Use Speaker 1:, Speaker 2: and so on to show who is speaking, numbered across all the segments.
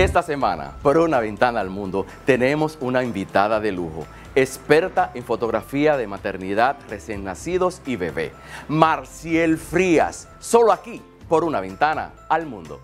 Speaker 1: Esta semana, por Una Ventana al Mundo, tenemos una invitada de lujo, experta en fotografía de maternidad, recién nacidos y bebé, Marciel Frías, solo aquí, por Una Ventana al Mundo.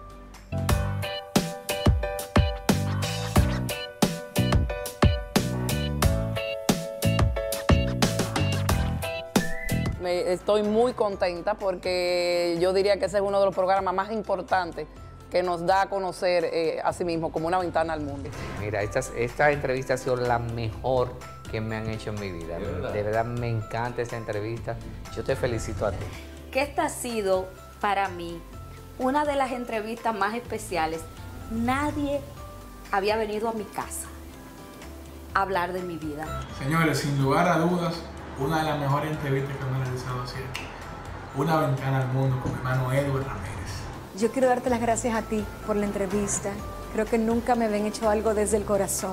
Speaker 2: Estoy muy contenta porque yo diría que ese es uno de los programas más importantes que nos da a conocer a sí mismo como una ventana al mundo.
Speaker 3: Mira, esta entrevista ha sido la mejor que me han hecho en mi vida. De verdad me encanta esta entrevista. Yo te felicito a ti.
Speaker 4: Que esta ha sido para mí una de las entrevistas más especiales. Nadie había venido a mi casa a hablar de mi vida.
Speaker 5: Señores, sin lugar a dudas, una de las mejores entrevistas que me he realizado así. Una ventana al mundo con mi hermano Edward Ramírez.
Speaker 6: Yo quiero darte las gracias a ti por la entrevista. Creo que nunca me habían hecho algo desde el corazón.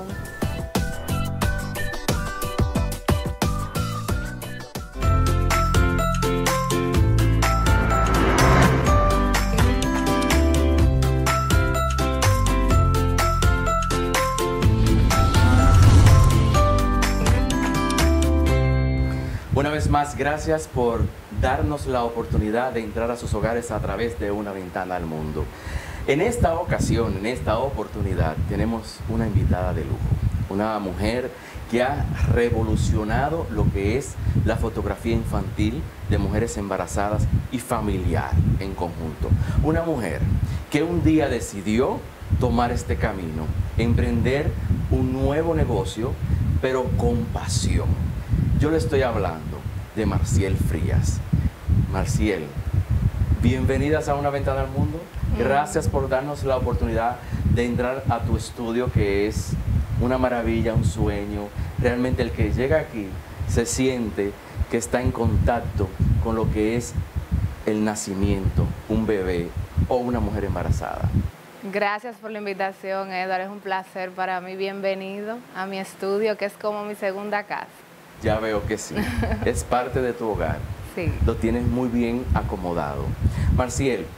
Speaker 1: Una vez más, gracias por darnos la oportunidad de entrar a sus hogares a través de Una Ventana al Mundo. En esta ocasión, en esta oportunidad, tenemos una invitada de lujo, una mujer que ha revolucionado lo que es la fotografía infantil de mujeres embarazadas y familiar en conjunto. Una mujer que un día decidió tomar este camino, emprender un nuevo negocio, pero con pasión. Yo le estoy hablando de Marciel Frías. Marciel, bienvenidas a Una Ventana al Mundo. Gracias por darnos la oportunidad de entrar a tu estudio, que es una maravilla, un sueño. Realmente el que llega aquí se siente que está en contacto con lo que es el nacimiento, un bebé o una mujer embarazada.
Speaker 7: Gracias por la invitación, Edward. Es un placer para mí. Bienvenido a mi estudio, que es como mi segunda casa.
Speaker 1: Ya veo que sí, es parte de tu hogar.
Speaker 7: Sí.
Speaker 1: Lo tienes muy bien acomodado. Marciel,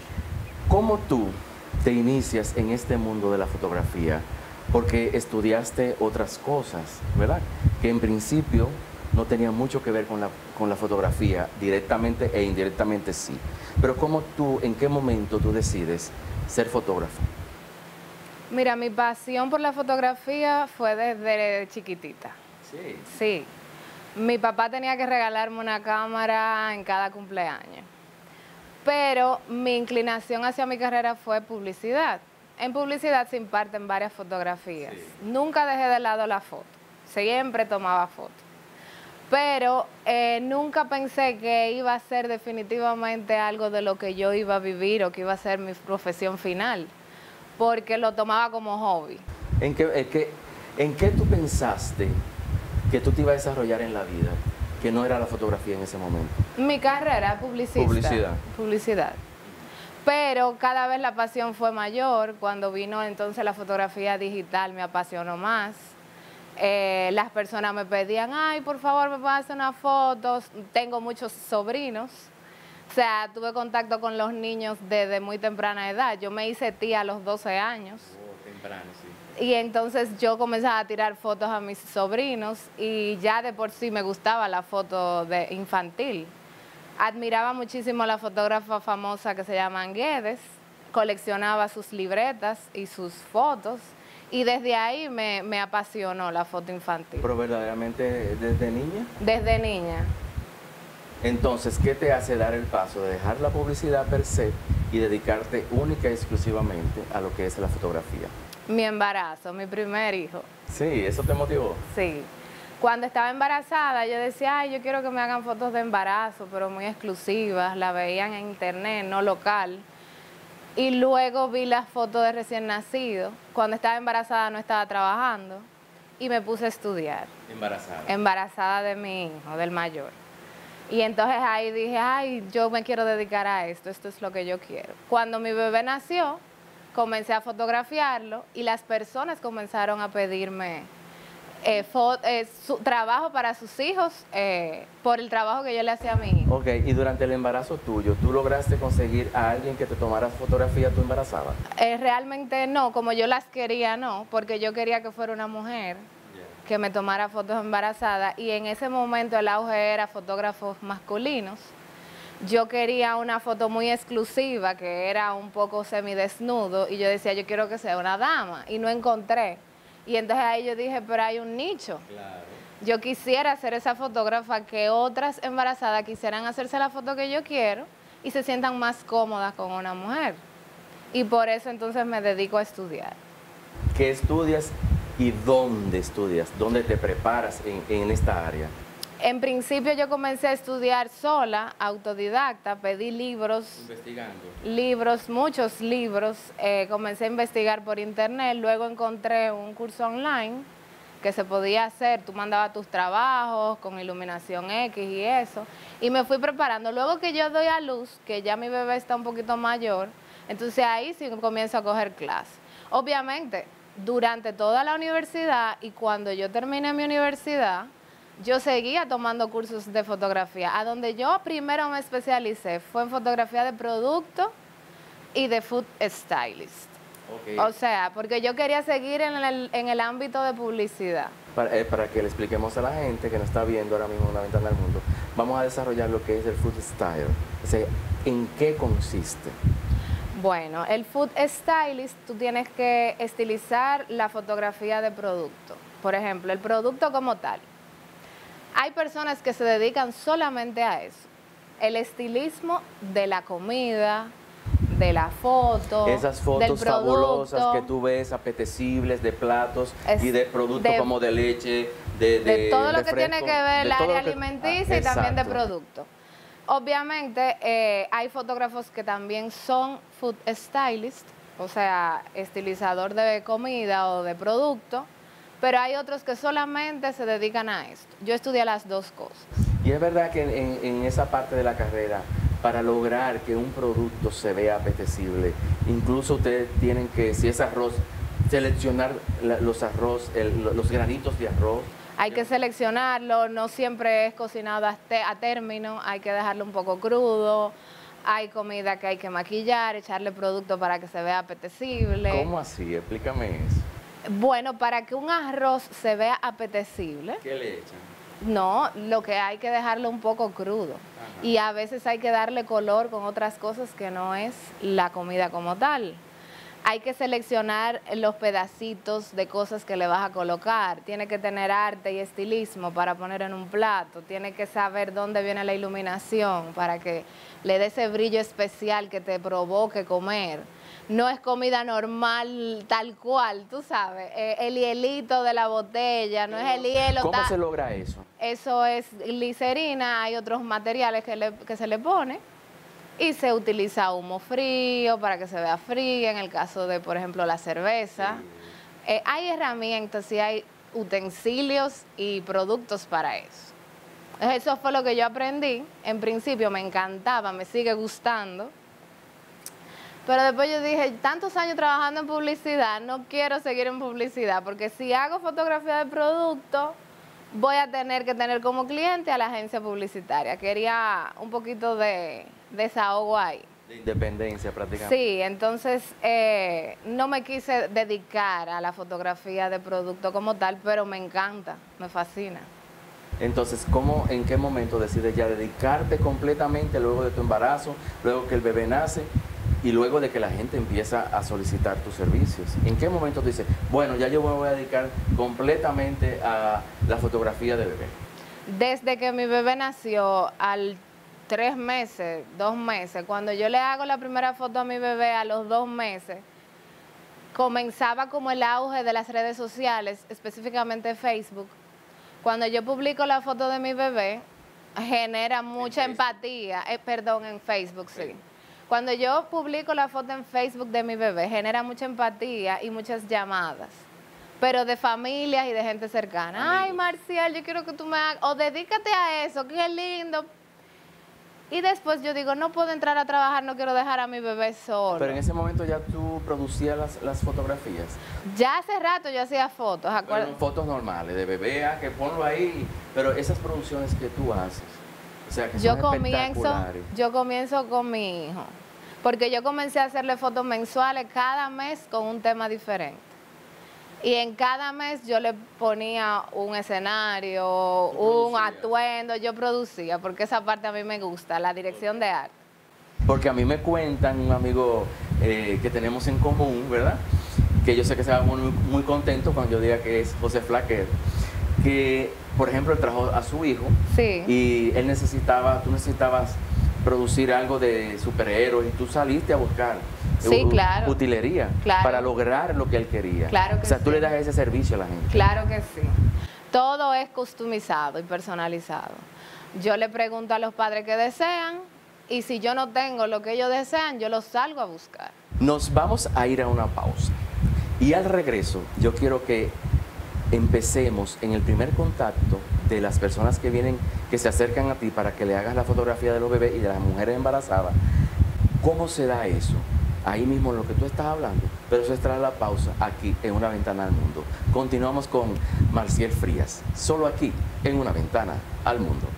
Speaker 1: ¿cómo tú te inicias en este mundo de la fotografía? Porque estudiaste otras cosas, ¿verdad? Que en principio no tenían mucho que ver con la fotografía, directamente e indirectamente sí. Pero ¿cómo tú, en qué momento tú decides ser fotógrafo?
Speaker 7: Mira, mi pasión por la fotografía fue desde chiquitita.
Speaker 1: Sí.
Speaker 7: Sí. Mi papá tenía que regalarme una cámara en cada cumpleaños. Pero mi inclinación hacia mi carrera fue publicidad. En publicidad se imparten varias fotografías. Sí. Nunca dejé de lado la foto. Siempre tomaba fotos. Pero nunca pensé que iba a ser definitivamente algo de lo que yo iba a vivir o que iba a ser mi profesión final. Porque lo tomaba como hobby.
Speaker 1: ¿En qué tú pensaste que tú te ibas a desarrollar en la vida, que no era la fotografía en ese momento?
Speaker 7: Mi carrera, publicidad. Pero cada vez la pasión fue mayor. Cuando vino entonces la fotografía digital me apasionó más. Las personas me pedían, ay, por favor, me puedes hacer unas fotos. Tengo muchos sobrinos. O sea, tuve contacto con los niños desde muy temprana edad. Yo me hice tía a los 12 años.
Speaker 1: Oh, temprano, sí.
Speaker 7: Y entonces yo comenzaba a tirar fotos a mis sobrinos y ya de por sí me gustaba la foto infantil. Admiraba muchísimo a la fotógrafa famosa que se llama Guedes, coleccionaba sus libretas y sus fotos y desde ahí me apasionó la foto infantil.
Speaker 1: ¿Pero verdaderamente desde niña?
Speaker 7: Desde niña.
Speaker 1: Entonces, ¿qué te hace dar el paso de dejar la publicidad per se y dedicarte única y exclusivamente a lo que es la fotografía?
Speaker 7: Mi embarazo, mi primer hijo.
Speaker 1: Sí, ¿eso te motivó?
Speaker 7: Sí. Cuando estaba embarazada, yo decía, ay, yo quiero que me hagan fotos de embarazo, pero muy exclusivas. La veían en internet, no local. Y luego vi las fotos de recién nacido. Cuando estaba embarazada no estaba trabajando y me puse a estudiar.
Speaker 1: ¿Embarazada?
Speaker 7: Embarazada de mi hijo, del mayor. Y entonces ahí dije, ay, yo me quiero dedicar a esto es lo que yo quiero. Cuando mi bebé nació, comencé a fotografiarlo y las personas comenzaron a pedirme su trabajo para sus hijos por el trabajo que yo le hacía a mi hijo.
Speaker 1: Ok, y durante el embarazo tuyo, ¿tú lograste conseguir a alguien que te tomara fotografía tú embarazada?
Speaker 7: Realmente no, como yo las quería, no, porque yo quería que fuera una mujer que me tomara fotos embarazada y en ese momento el auge era fotógrafos masculinos. Yo quería una foto muy exclusiva que era un poco semidesnudo y yo decía, yo quiero que sea una dama y no encontré. Y entonces ahí yo dije, pero hay un nicho. Claro. Yo quisiera ser esa fotógrafa que otras embarazadas quisieran hacerse la foto que yo quiero y se sientan más cómodas con una mujer. Y por eso entonces me dedico a estudiar.
Speaker 1: ¿Qué estudias y dónde estudias? ¿Dónde te preparas en esta área?
Speaker 7: En principio yo comencé a estudiar sola, autodidacta, pedí libros.
Speaker 1: Investigando.
Speaker 7: Libros, muchos libros. Comencé a investigar por internet, luego encontré un curso online que se podía hacer. Tú mandabas tus trabajos con iluminación X y eso. Y me fui preparando. Luego que yo doy a luz, que ya mi bebé está un poquito mayor, entonces ahí sí comienzo a coger clases. Obviamente, durante toda la universidad y cuando yo terminé mi universidad, yo seguía tomando cursos de fotografía. A donde yo primero me especialicé fue en fotografía de producto y de food stylist. Okay. O sea, porque yo quería seguir en el ámbito de publicidad.
Speaker 1: Para que le expliquemos a la gente que nos está viendo ahora mismo Una Ventana al Mundo, vamos a desarrollar lo que es el food style. O sea, ¿en qué consiste?
Speaker 7: Bueno, el food stylist, tú tienes que estilizar la fotografía de producto. Por ejemplo, el producto como tal. Hay personas que se dedican solamente a eso. El estilismo de la comida, de la foto,
Speaker 1: esas fotos fabulosas que tú ves, apetecibles, de platos y de productos como de leche,
Speaker 7: de todo lo que tiene que ver el área alimenticia y también de producto. Obviamente hay fotógrafos que también son food stylist, o sea, estilizador de comida o de producto, pero hay otros que solamente se dedican a esto. Yo estudié las dos cosas.
Speaker 1: Y es verdad que en esa parte de la carrera, para lograr que un producto se vea apetecible, incluso ustedes tienen que, si es arroz, seleccionar los granitos de arroz.
Speaker 7: Hay que seleccionarlo, no siempre es cocinado a término, hay que dejarlo un poco crudo. Hay comida que hay que maquillar, echarle producto para que se vea apetecible.
Speaker 1: ¿Cómo así? Explícame eso.
Speaker 7: Bueno, para que un arroz se vea apetecible.
Speaker 1: ¿Qué le echan?
Speaker 7: No, lo que hay que dejarlo un poco crudo. Ajá. Y a veces hay que darle color con otras cosas que no es la comida como tal. Hay que seleccionar los pedacitos de cosas que le vas a colocar. Tiene que tener arte y estilismo para poner en un plato. Tiene que saber dónde viene la iluminación para que le dé ese brillo especial que te provoque comer. No es comida normal tal cual, tú sabes, el hielito de la botella, no es el hielo.
Speaker 1: ¿Cómo se logra eso?
Speaker 7: Eso es glicerina, hay otros materiales que se le pone y se utiliza humo frío para que se vea fría, en el caso de, por ejemplo, la cerveza. Sí. Hay herramientas y hay utensilios y productos para eso. Eso fue lo que yo aprendí. En principio me encantaba, me sigue gustando. Pero después yo dije, tantos años trabajando en publicidad, no quiero seguir en publicidad, porque si hago fotografía de producto, voy a tener que tener como cliente a la agencia publicitaria. Quería un poquito de desahogo ahí.
Speaker 1: De independencia prácticamente.
Speaker 7: Sí, entonces no me quise dedicar a la fotografía de producto como tal, pero me encanta, me fascina.
Speaker 1: Entonces, ¿en qué momento decides ya dedicarte completamente luego de tu embarazo, luego que el bebé nace? Y luego de que la gente empieza a solicitar tus servicios, ¿en qué momento tú dices, bueno, ya yo me voy a dedicar completamente a la fotografía de bebé?
Speaker 7: Desde que mi bebé nació, al 3 meses, 2 meses, cuando yo le hago la primera foto a mi bebé a los 2 meses, comenzaba como el auge de las redes sociales, específicamente Facebook. Cuando yo publico la foto de mi bebé, genera mucha empatía, en Facebook, sí. Cuando yo publico la foto en Facebook de mi bebé, genera mucha empatía y muchas llamadas, pero de familias y de gente cercana. Amigos. Ay, Marcial, yo quiero que tú me hagas, o dedícate a eso, qué lindo. Y después yo digo, no puedo entrar a trabajar, no quiero dejar a mi bebé solo.
Speaker 1: Pero en ese momento ya tú producías las fotografías.
Speaker 7: Ya hace rato yo hacía fotos.
Speaker 1: Bueno, fotos normales, de bebé, que ponlo ahí. Pero esas producciones que tú haces, o sea, que son espectaculares.
Speaker 7: Yo comienzo con mi hijo. Porque yo comencé a hacerle fotos mensuales cada mes con un tema diferente. Y en cada mes yo le ponía un escenario, un atuendo, yo producía, porque esa parte a mí me gusta, la dirección de arte.
Speaker 1: Porque a mí me cuentan, un amigo que tenemos en común, ¿verdad? Que yo sé que se va muy, muy contento cuando yo diga que es José Flaquer, que, por ejemplo, él trajo a su hijo y él tú necesitabas producir algo de superhéroes y tú saliste a buscar utilería para lograr lo que él quería.
Speaker 7: Claro que
Speaker 1: o sea, tú le das ese servicio a la gente.
Speaker 7: Claro que sí. Todo es customizado y personalizado. Yo le pregunto a los padres qué desean y si yo no tengo lo que ellos desean, yo los salgo a buscar.
Speaker 1: Nos vamos a ir a una pausa y al regreso yo quiero que empecemos en el primer contacto de las personas que vienen, que se acercan a ti para que le hagas la fotografía de los bebés y de las mujeres embarazadas. ¿Cómo se da eso? Ahí mismo lo que tú estás hablando, pero eso es tras la pausa aquí en Una Ventana al Mundo. Continuamos con Marciel Frías, solo aquí en Una Ventana al Mundo.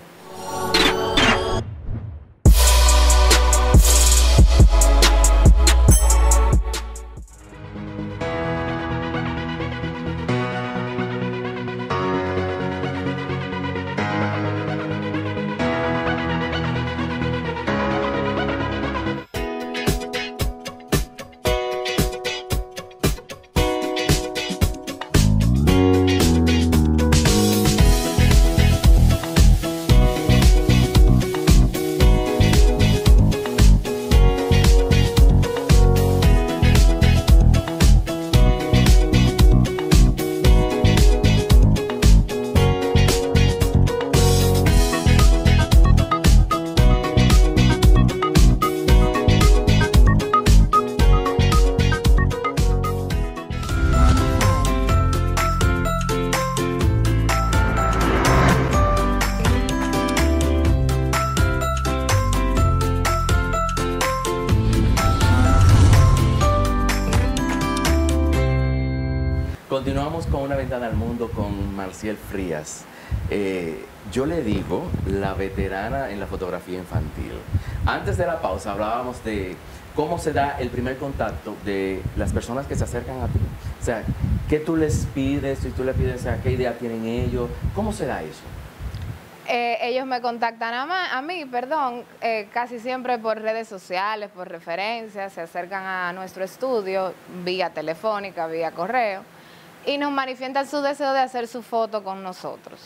Speaker 1: Continuamos con Una Ventana al Mundo con Marciel Frías. Yo le digo la veterana en la fotografía infantil. Antes de la pausa hablábamos de cómo se da el primer contacto de las personas que se acercan a ti. O sea, ¿qué tú les pides? Si tú les pides, o sea, ¿qué idea tienen ellos? ¿Cómo se da eso?
Speaker 7: Ellos me contactan a mí, casi siempre por redes sociales, por referencias, se acercan a nuestro estudio vía telefónica, vía correo, y nos manifiestan su deseo de hacer su foto con nosotros.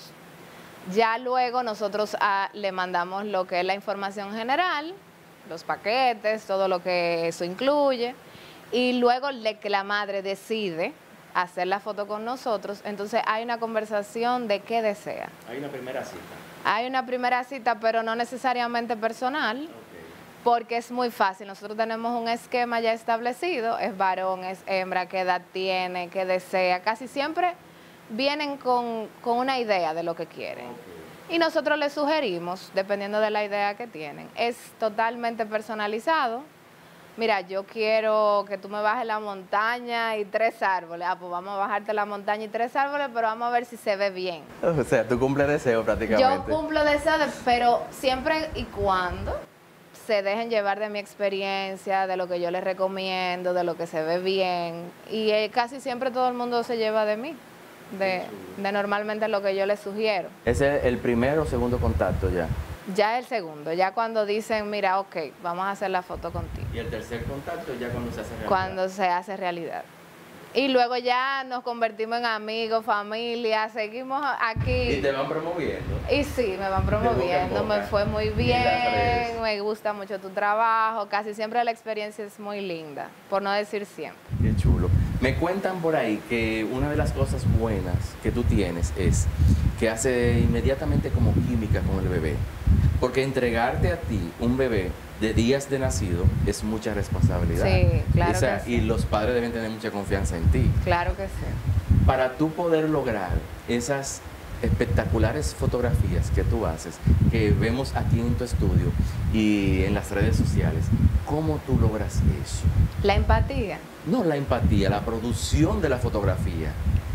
Speaker 7: Ya luego nosotros le mandamos lo que es la información general, los paquetes, todo lo que eso incluye, y luego que la madre decide hacer la foto con nosotros, entonces hay una conversación de qué desea.
Speaker 1: Hay una primera cita.
Speaker 7: Hay una primera cita, pero no necesariamente personal, porque es muy fácil. Nosotros tenemos un esquema ya establecido, es varón, es hembra, qué edad tiene, qué desea. Casi siempre vienen con una idea de lo que quieren. Y nosotros les sugerimos, dependiendo de la idea que tienen. Es totalmente personalizado. Mira, yo quiero que tú me bajes la montaña y 3 árboles. Pues vamos a bajarte la montaña y 3 árboles, pero vamos a ver si se ve bien.
Speaker 1: O sea, tú cumples deseos prácticamente.
Speaker 7: Yo cumplo deseos, pero siempre y cuando se dejen llevar de mi experiencia, de lo que yo les recomiendo, de lo que se ve bien. Y casi siempre todo el mundo se lleva de mí, de normalmente lo que yo les sugiero.
Speaker 1: ¿Ese es el primer o segundo contacto ya?
Speaker 7: Ya el segundo, ya cuando dicen, mira, ok, vamos a hacer la foto contigo.
Speaker 1: ¿Y el tercer contacto ya cuando se hace realidad?
Speaker 7: Cuando se hace realidad. Y luego ya nos convertimos en amigos, familia, seguimos aquí.
Speaker 1: ¿Y te van promoviendo?
Speaker 7: Y sí, me van promoviendo, me fue muy bien, me gusta mucho tu trabajo, casi siempre la experiencia es muy linda, por no decir siempre.
Speaker 1: Qué chulo. Me cuentan por ahí que una de las cosas buenas que tú tienes es que hace inmediatamente como química con el bebé. Porque entregarte a ti un bebé de días de nacido es mucha responsabilidad.
Speaker 7: Sí, claro que sí.
Speaker 1: Y los padres deben tener mucha confianza en ti.
Speaker 7: Claro que sí.
Speaker 1: Para tú poder lograr esas espectaculares fotografías que tú haces, que vemos aquí en tu estudio y en las redes sociales, ¿cómo tú logras eso?
Speaker 7: La empatía.
Speaker 1: No la empatía, la producción de la fotografía.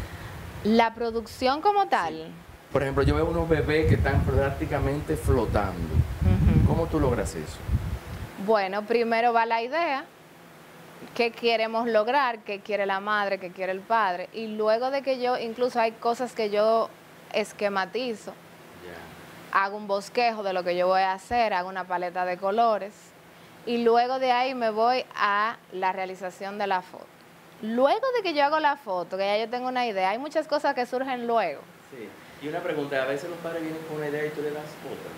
Speaker 7: La producción como tal.
Speaker 1: Sí. Por ejemplo, yo veo unos bebés que están prácticamente flotando. ¿Cómo tú logras eso?
Speaker 7: Bueno, primero va la idea, qué queremos lograr, qué quiere la madre, qué quiere el padre, y luego de que yo, incluso hay cosas que yo esquematizo, hago un bosquejo de lo que yo voy a hacer, hago una paleta de colores, y luego de ahí me voy a la realización de la foto. Luego de que yo hago la foto, que ya yo tengo una idea, hay muchas cosas que surgen luego.
Speaker 1: Sí. Y una pregunta, a veces los padres vienen con una idea y tú le das otra.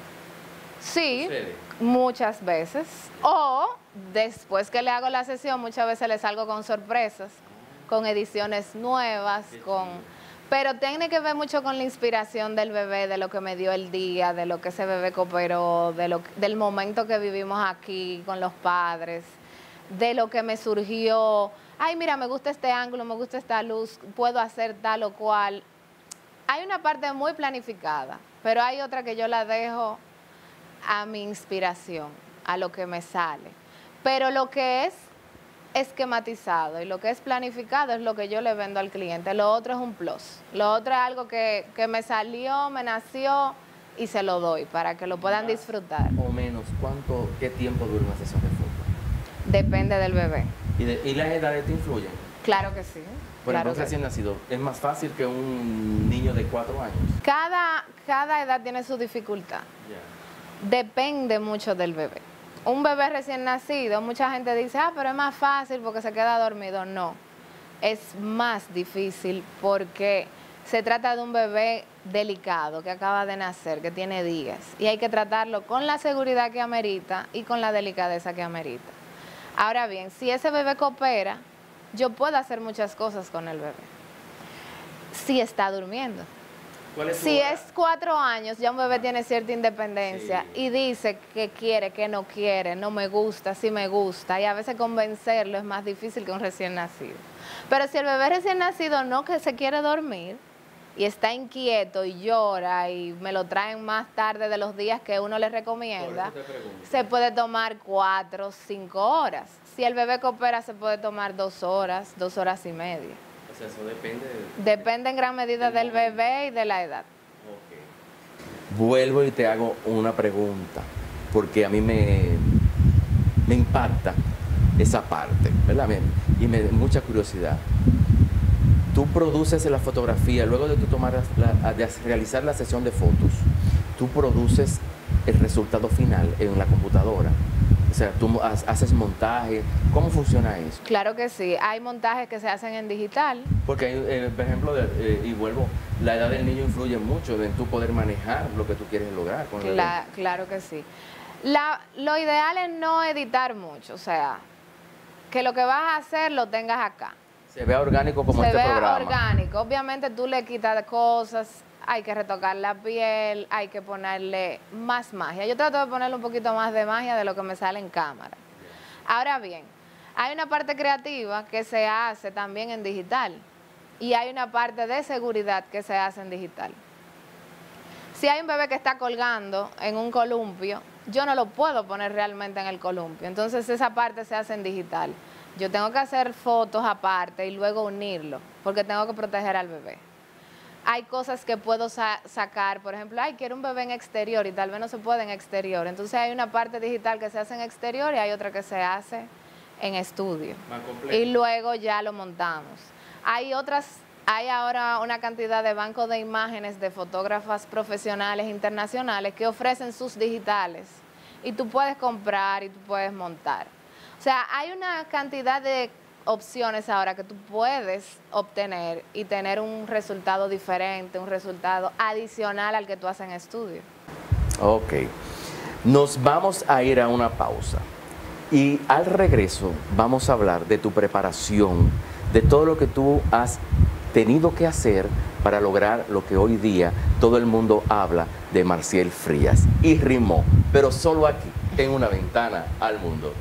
Speaker 7: Sí,
Speaker 1: ¿Sucede?
Speaker 7: muchas veces. O después que le hago la sesión, muchas veces le salgo con sorpresas, con ediciones nuevas, pero tiene que ver mucho con la inspiración del bebé, de lo que me dio el día, de lo que ese bebé cooperó, del momento que vivimos aquí con los padres, de lo que me surgió. Ay, mira, me gusta este ángulo, me gusta esta luz, puedo hacer tal o cual. Hay una parte muy planificada, pero hay otra que yo la dejo a mi inspiración, a lo que me sale. Pero lo que es esquematizado y lo que es planificado es lo que yo le vendo al cliente. Lo otro es un plus. Lo otro es algo que me salió, me nació y se lo doy para que lo puedan disfrutar.
Speaker 1: O menos, ¿qué tiempo dura una sesión de foto?
Speaker 7: Depende del bebé.
Speaker 1: ¿Y las edades te influyen?
Speaker 7: Claro que sí.
Speaker 1: Por
Speaker 7: Claro
Speaker 1: ejemplo,
Speaker 7: que
Speaker 1: recién nacido, ¿es más fácil que un niño de 4 años?
Speaker 7: Cada edad tiene su dificultad. Depende mucho del bebé. Un bebé recién nacido, mucha gente dice, pero es más fácil porque se queda dormido. No, es más difícil porque se trata de un bebé delicado que acaba de nacer, que tiene días, y hay que tratarlo con la seguridad que amerita y con la delicadeza que amerita. Ahora bien, si ese bebé coopera, yo puedo hacer muchas cosas con el bebé. Si está durmiendo. Si es 4 años, ya un bebé tiene cierta independencia y dice que quiere, que no quiere, no me gusta, sí me gusta, y a veces convencerlo es más difícil que un recién nacido. Pero si el bebé recién nacido no que se quiere dormir y está inquieto y llora y me lo traen más tarde de los días que uno le recomienda, se puede tomar 4 o 5 horas. Si el bebé coopera, se puede tomar 2 horas, 2 horas y media.
Speaker 1: O sea, eso depende...
Speaker 7: Depende en gran medida del bebé y de la edad.
Speaker 1: Okay. Vuelvo y te hago una pregunta, porque a mí me impacta esa parte, ¿verdad? Y me da mucha curiosidad. Tú produces la fotografía, luego de tú de realizar la sesión de fotos, tú produces el resultado final en la computadora. O sea, tú haces montaje. ¿Cómo funciona eso?
Speaker 7: Claro que sí. Hay montajes que se hacen en digital.
Speaker 1: Porque, por ejemplo, y vuelvo, la edad del niño influye mucho en tú poder manejar lo que tú quieres lograr con el bebé.
Speaker 7: Claro que sí. Lo ideal es no editar mucho. O sea, que lo que vas a hacer lo tengas acá.
Speaker 1: Se vea orgánico como este programa.
Speaker 7: Se vea orgánico. Obviamente tú le quitas cosas, hay que retocar la piel, hay que ponerle más magia. Yo trato de ponerle un poquito más de magia de lo que me sale en cámara. Ahora bien, hay una parte creativa que se hace también en digital y hay una parte de seguridad que se hace en digital. Si hay un bebé que está colgando en un columpio, yo no lo puedo poner realmente en el columpio. Entonces esa parte se hace en digital. Yo tengo que hacer fotos aparte y luego unirlo, porque tengo que proteger al bebé. Hay cosas que puedo sacar, por ejemplo, quiero un bebé en exterior y tal vez no se puede en exterior. Entonces hay una parte digital que se hace en exterior y hay otra que se hace en estudio.
Speaker 1: Más completo.
Speaker 7: Y luego ya lo montamos. Hay ahora una cantidad de bancos de imágenes de fotógrafas profesionales internacionales que ofrecen sus digitales y tú puedes comprar y tú puedes montar. O sea, hay una cantidad de opciones ahora que tú puedes obtener y tener un resultado diferente, un resultado adicional al que tú haces en estudio.
Speaker 1: Ok. Nos vamos a ir a una pausa y al regreso vamos a hablar de tu preparación, de todo lo que tú has tenido que hacer para lograr lo que hoy día todo el mundo habla de Marciel Frías. Y rimó, pero solo aquí, en Una Ventana al Mundo.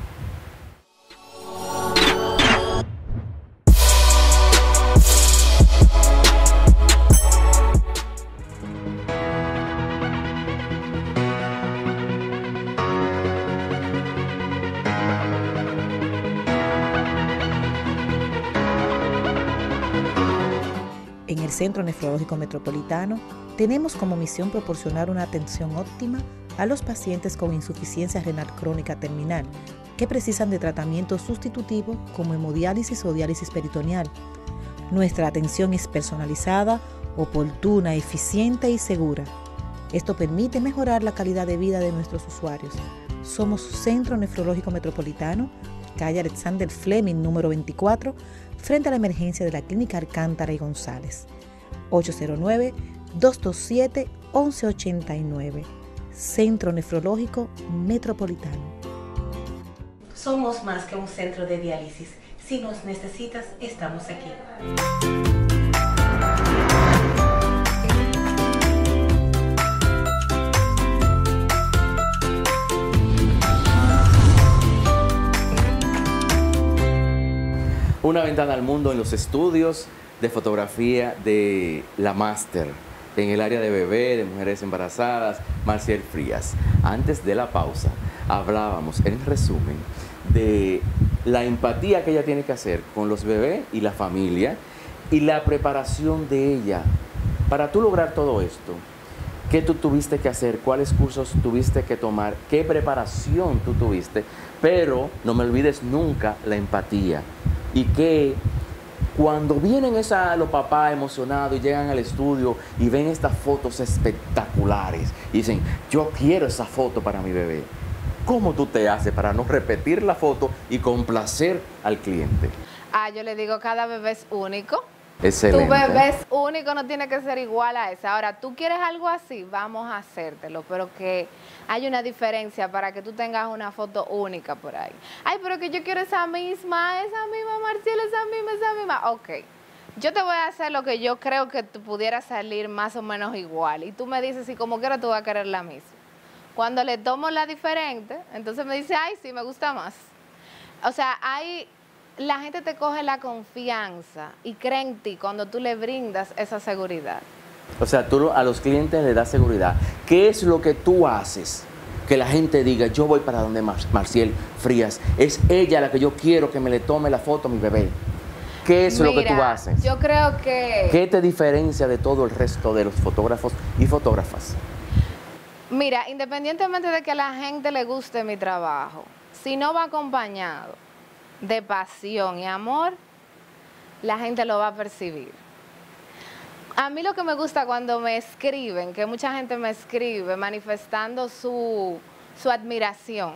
Speaker 8: Centro Nefrológico Metropolitano tenemos como misión proporcionar una atención óptima a los pacientes con insuficiencia renal crónica terminal que precisan de tratamiento sustitutivo como hemodiálisis o diálisis peritoneal. Nuestra atención es personalizada, oportuna, eficiente y segura. Esto permite mejorar la calidad de vida de nuestros usuarios. Somos Centro Nefrológico Metropolitano, calle Alexander Fleming, número 24, frente a la emergencia de la Clínica Alcántara y González. 809-227-1189. Centro Nefrológico Metropolitano.
Speaker 9: Somos más que un centro de diálisis. Si nos necesitas, estamos aquí.
Speaker 1: Una ventana al mundo en los estudios de fotografía de la máster en el área de bebé, de mujeres embarazadas, Marciel Frías. Antes de la pausa, hablábamos en resumen de la empatía que ella tiene que hacer con los bebés y la familia y la preparación de ella. Para tú lograr todo esto, ¿qué tú tuviste que hacer? ¿Cuáles cursos tuviste que tomar? ¿Qué preparación tú tuviste? Pero no me olvides nunca la empatía. Y que cuando vienen los papás emocionados y llegan al estudio y ven estas fotos espectaculares y dicen, yo quiero esa foto para mi bebé. ¿Cómo tú te haces para no repetir la foto y complacer al cliente?
Speaker 7: Yo le digo, cada bebé es único.
Speaker 1: Excelente.
Speaker 7: Tu bebé es único, no tiene que ser igual a ese. Ahora, tú quieres algo así, vamos a hacértelo, pero que hay una diferencia para que tú tengas una foto única por ahí. Ay, pero que yo quiero esa misma, Marciel, esa misma. Ok, yo te voy a hacer lo que yo creo que tú pudieras salir más o menos igual. Y tú me dices, si como quiera tú vas a querer la misma. Cuando le tomo la diferente, entonces me dice, ay, sí, me gusta más. O sea, la gente te coge la confianza y cree en ti cuando tú le brindas esa seguridad.
Speaker 1: O sea, tú a los clientes le das seguridad. ¿Qué es lo que tú haces? Que la gente diga, yo voy para donde Marciel Frías. Es ella la que yo quiero que me le tome la foto a mi bebé. ¿Qué es lo que tú haces?
Speaker 7: Yo creo que...
Speaker 1: ¿Qué te diferencia de todo el resto de los fotógrafos y fotógrafas?
Speaker 7: Mira, independientemente de que a la gente le guste mi trabajo, si no va acompañado de pasión y amor, la gente lo va a percibir. A mí lo que me gusta cuando me escriben, que mucha gente me escribe manifestando su admiración,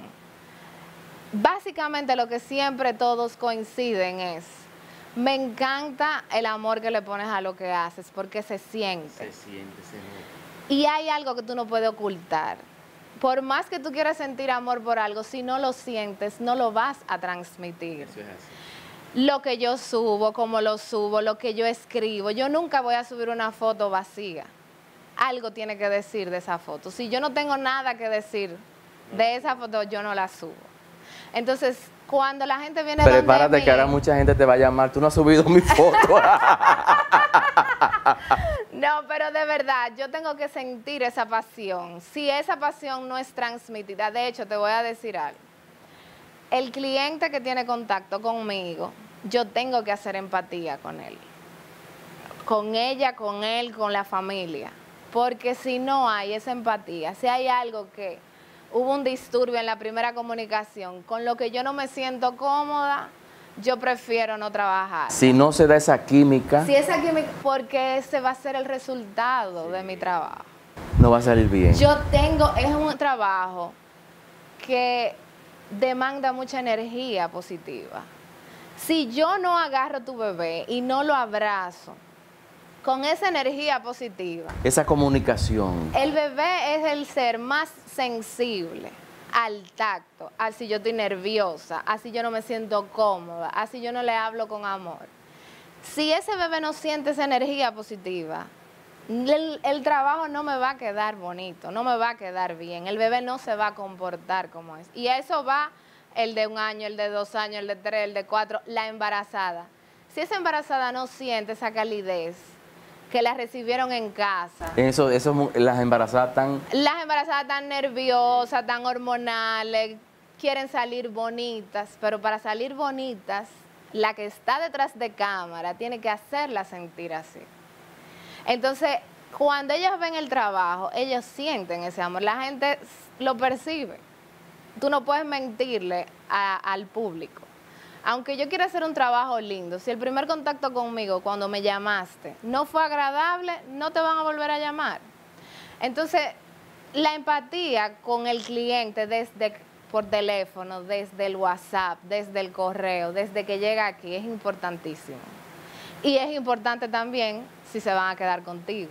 Speaker 7: básicamente lo que siempre todos coinciden es, me encanta el amor que le pones a lo que haces, porque se siente. Se nota. Y hay algo que tú no puedes ocultar. Por más que tú quieras sentir amor por algo, si no lo sientes, no lo vas a transmitir. Eso es así. Lo que yo subo, cómo lo subo, lo que yo escribo. Yo nunca voy a subir una foto vacía. Algo tiene que decir de esa foto. Si yo no tengo nada que decir de esa foto, yo no la subo. Entonces, cuando la gente viene
Speaker 1: prepárate que ahora mucha gente te va a llamar, tú no has subido mi foto.
Speaker 7: No, pero de verdad, yo tengo que sentir esa pasión. Si esa pasión no es transmitida, de hecho, te voy a decir algo. El cliente que tiene contacto conmigo, yo tengo que hacer empatía con él. Con ella, con él, con la familia. Porque si no hay esa empatía, si hay algo que hubo un disturbio en la primera comunicación, con lo que yo no me siento cómoda, yo prefiero no trabajar.
Speaker 1: Si no se da esa química.
Speaker 7: Si esa química, porque ese va a ser el resultado de mi trabajo.
Speaker 1: No va a salir bien.
Speaker 7: Es un trabajo que demanda mucha energía positiva. Si yo no agarro a tu bebé y no lo abrazo con esa energía positiva,
Speaker 1: esa comunicación,
Speaker 7: el bebé es el ser más sensible al tacto, así yo estoy nerviosa, así yo no me siento cómoda, así yo no le hablo con amor. Si ese bebé no siente esa energía positiva, el trabajo no me va a quedar bonito, no me va a quedar bien, el bebé no se va a comportar como es. Y eso va el de 1 año, el de 2 años, el de 3, el de 4, la embarazada. Si esa embarazada no siente esa calidez que la recibieron en casa.
Speaker 1: Las embarazadas
Speaker 7: tan nerviosas, tan hormonales, quieren salir bonitas, pero para salir bonitas, la que está detrás de cámara tiene que hacerla sentir así. Entonces, cuando ellos ven el trabajo, ellos sienten ese amor. La gente lo percibe. Tú no puedes mentirle al público. Aunque yo quiera hacer un trabajo lindo, si el primer contacto conmigo, cuando me llamaste, no fue agradable, no te van a volver a llamar. Entonces, la empatía con el cliente por teléfono, desde el WhatsApp, desde el correo, desde que llega aquí, es importantísimo. Y es importante también si se van a quedar contigo.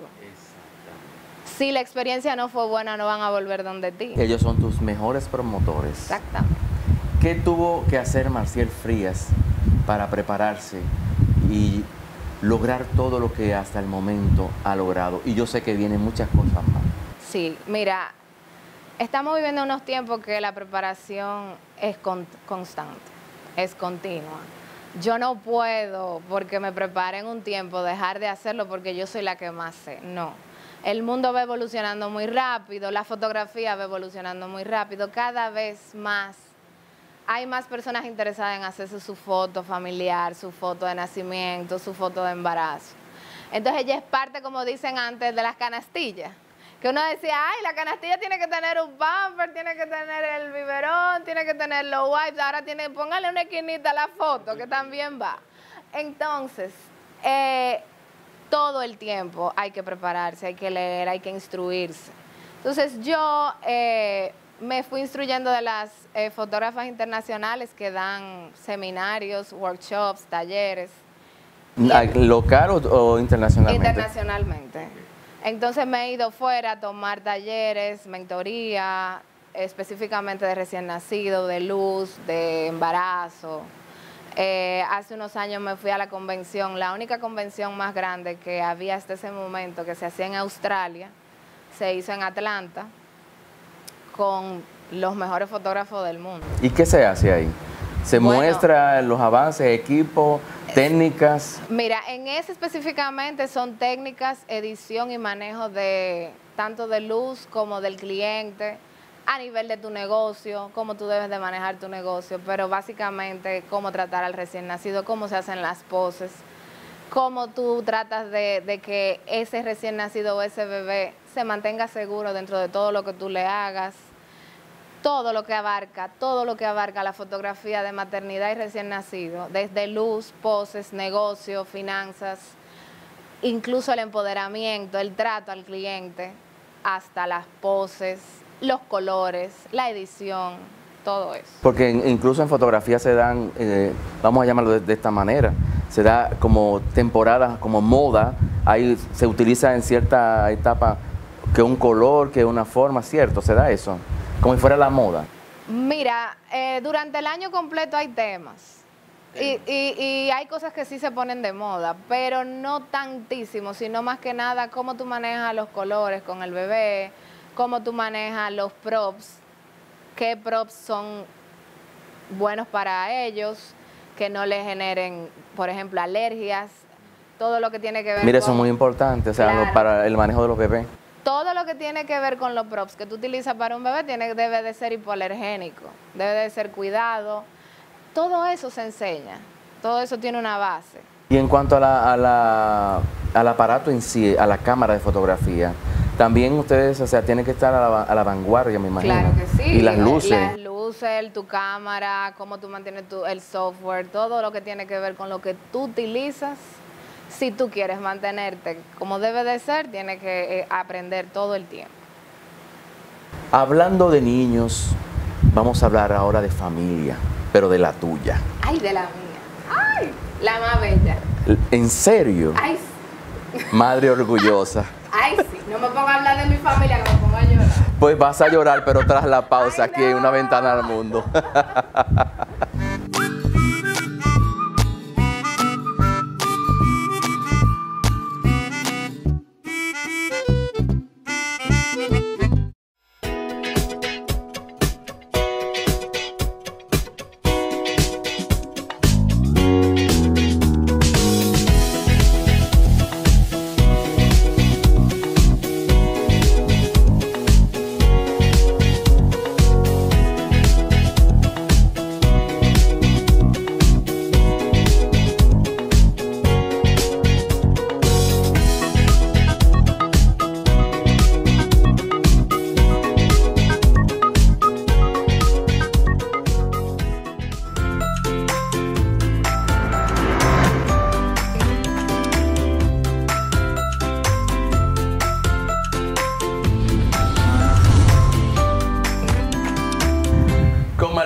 Speaker 7: Si la experiencia no fue buena, no van a volver donde ti.
Speaker 1: Ellos son tus mejores promotores.
Speaker 7: Exactamente.
Speaker 1: ¿Qué tuvo que hacer Marciel Frías para prepararse y lograr todo lo que hasta el momento ha logrado? Y yo sé que vienen muchas cosas más.
Speaker 7: Sí, mira, estamos viviendo unos tiempos que la preparación es constante, es continua. Yo no puedo, porque me preparé en un tiempo, dejar de hacerlo porque yo soy la que más sé. No. El mundo va evolucionando muy rápido, la fotografía va evolucionando muy rápido, cada vez más. Hay más personas interesadas en hacerse su foto familiar, su foto de nacimiento, su foto de embarazo. Entonces ella es parte, como dicen antes, de las canastillas. Que uno decía, ay, la canastilla tiene que tener un pamper, tiene que tener el biberón, tiene que tener los wipes, ahora póngale una esquinita a la foto, que también va. Entonces, todo el tiempo hay que prepararse, hay que leer, hay que instruirse. Entonces yo me fui instruyendo de las fotógrafas internacionales que dan seminarios, workshops, talleres.
Speaker 1: ¿Local o internacionalmente?
Speaker 7: Internacionalmente. Entonces me he ido fuera a tomar talleres, mentoría, específicamente de recién nacido, de luz, de embarazo. Hace unos años me fui a la convención, la única convención más grande que había hasta ese momento, que se hacía en Australia, se hizo en Atlanta, con los mejores fotógrafos del mundo.
Speaker 1: ¿Y qué se hace ahí? ¿Se muestra los avances, equipos, técnicas?
Speaker 7: Mira, en ese específicamente son técnicas, edición y manejo de tanto de luz como del cliente, a nivel de tu negocio, cómo tú debes de manejar tu negocio, pero básicamente cómo tratar al recién nacido, cómo se hacen las poses, cómo tú tratas de que ese recién nacido o ese bebé se mantenga seguro dentro de todo lo que tú le hagas, todo lo que abarca la fotografía de maternidad y recién nacido, desde luz, poses, negocio, finanzas, incluso el empoderamiento, el trato al cliente, hasta las poses, los colores, la edición, todo eso.
Speaker 1: Porque incluso en fotografía se dan, vamos a llamarlo de esta manera, se da como temporadas, como moda, ahí se utiliza en cierta etapa que un color, que una forma, ¿cierto? ¿Se da eso? Como si fuera la moda.
Speaker 7: Mira, durante el año completo hay temas. Y hay cosas que sí se ponen de moda, pero no tantísimo, sino más que nada cómo tú manejas los colores con el bebé, cómo tú manejas los props, qué props son buenos para ellos, que no les generen, por ejemplo, alergias, todo lo que tiene que ver
Speaker 1: Mira, eso es muy importante, o sea,
Speaker 7: claro,
Speaker 1: para el manejo de los bebés.
Speaker 7: Todo lo que tiene que ver con los props que tú utilizas para un bebé debe de ser hipoalergénico, debe de ser cuidado. Todo eso se enseña, todo eso tiene una base.
Speaker 1: Y en cuanto al aparato en sí, a la cámara de fotografía, también ustedes, o sea, tienen que estar a la vanguardia, me imagino.
Speaker 7: Claro que sí.
Speaker 1: Y las luces.
Speaker 7: Las luces, tu cámara, cómo tú mantienes el software, todo lo que tiene que ver con lo que tú utilizas. Si tú quieres mantenerte como debe de ser, tienes que aprender todo el tiempo.
Speaker 1: Hablando de niños, vamos a hablar ahora de familia, pero de la tuya.
Speaker 7: Ay, de la mía. Ay, la más bella.
Speaker 1: ¿En serio?
Speaker 7: Ay, sí.
Speaker 1: Madre orgullosa.
Speaker 7: Ay, sí. No me pongo a hablar de mi familia, que me pongo a llorar.
Speaker 1: Pues vas a llorar, pero tras la pausa, aquí en Una Ventana al Mundo.